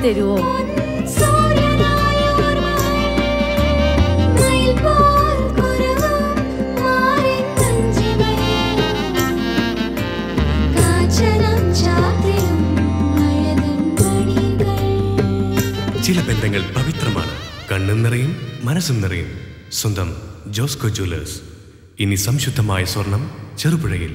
തരുമോ? ചില ബന്ധങ്ങൾ പവിത്രമാണ്. കണ്ണും നിറയും മനസ്സും നിറയും. സ്വന്തം ജോസ്കോ ജ്വല്ലേഴ്സ്. ഇനി സംശുദ്ധമായ സ്വർണം ചെറുപുഴയിൽ.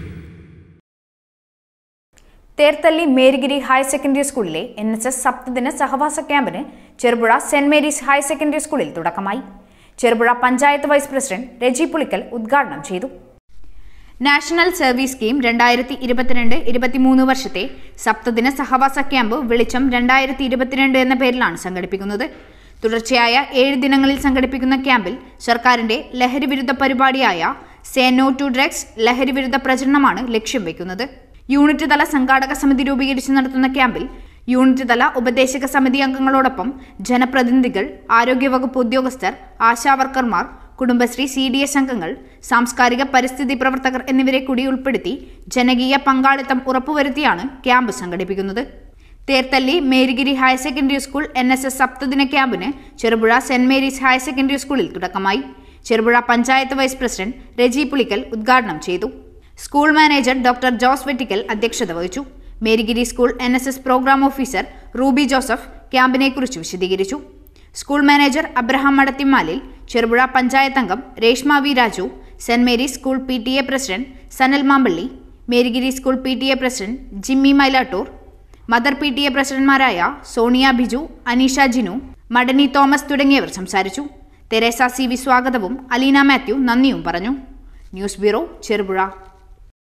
തേർത്തല്ലി മേരിഗിരി ഹയർ സെക്കൻഡറി സ്കൂളിലെ NSS സപ്തദിന സഹവാസ ക്യാമ്പിന് ചെറുപുഴ സെന്റ് മേരീസ് ഹയർ സെക്കൻഡറി സ്കൂളിൽ തുടക്കമായി. ചെറുപുഴ പഞ്ചായത്ത് വൈസ് പ്രസിഡന്റ് രജി പുളിക്കൽ ഉദ്ഘാടനം ചെയ്തു. നാഷണൽ സർവീസ് സ്കീം 2022-23 വർഷത്തെ സപ്തദിന സഹവാസ ക്യാമ്പ് വെളിച്ചം 2022 എന്ന പേരിലാണ് സംഘടിപ്പിക്കുന്നത്. തുടർച്ചയായ 7 ദിനങ്ങളിൽ സംഘടിപ്പിക്കുന്ന ക്യാമ്പിൽ സർക്കാരിന്റെ ലഹരിവിരുദ്ധ പരിപാടിയായ സേ നോ ടു ഡ്രഗ്സ് ലഹരിവിരുദ്ധ പ്രചരണമാണ് ലക്ഷ്യം വയ്ക്കുന്നത്. യൂണിറ്റ് തല സംഘാടക സമിതി രൂപീകരിച്ച് നടത്തുന്ന ക്യാമ്പിൽ യൂണിറ്റ് തല ഉപദേശക സമിതി അംഗങ്ങളോടൊപ്പം ജനപ്രതിനിധികൾ, ആരോഗ്യവകുപ്പ് ഉദ്യോഗസ്ഥർ, ആശാവർക്കർമാർ, കുടുംബശ്രീ CDS അംഗങ്ങൾ, സാംസ്കാരിക പരിസ്ഥിതി പ്രവർത്തകർ എന്നിവരെ കൂടി ഉൾപ്പെടുത്തി ജനകീയ പങ്കാളിത്തം ഉറപ്പുവരുത്തിയാണ് ക്യാമ്പ് സംഘടിപ്പിക്കുന്നത്. Therthally Marygiri higher secondary school NSS സപ്തദിന ക്യാമ്പിന് ചെറുപുഴ സെന്റ് മേരീസ് ഹയർ സെക്കൻഡറി സ്കൂളിൽ തുടക്കമായി. ചെറുപുഴ പഞ്ചായത്ത് വൈസ് പ്രസിഡന്റ് രജി പുളിക്കൽ ഉദ്ഘാടനം ചെയ്തു. School manager doctor Jose Vettikkal അധ്യക്ഷത വഹിച്ചു. Marygiri school NSS programme officer Ruby Joseph ക്യാമ്പിനെക്കുറിച്ച് വിശദീകരിച്ചു. School manager Abraham Madathimalil, Cherupuzha panchayat അംഗം രേഷ്മ വി രാജു, സെന്റ് Mary's school PTA president Sanal Mampally, Marygiri school PTA president Jimmy Mylattoor, mother PTA പ്രസിഡന്റ്മാരായ സോണിയ ബിജു, അനീഷ ജിനു, മഡനി തോമസ് തുടങ്ങിയവർ സംസാരിച്ചു. തെരേസ CV സ്വാഗതവും അലീന മാത്യു നന്ദിയും പറഞ്ഞു. News bureau, Cherupuzha.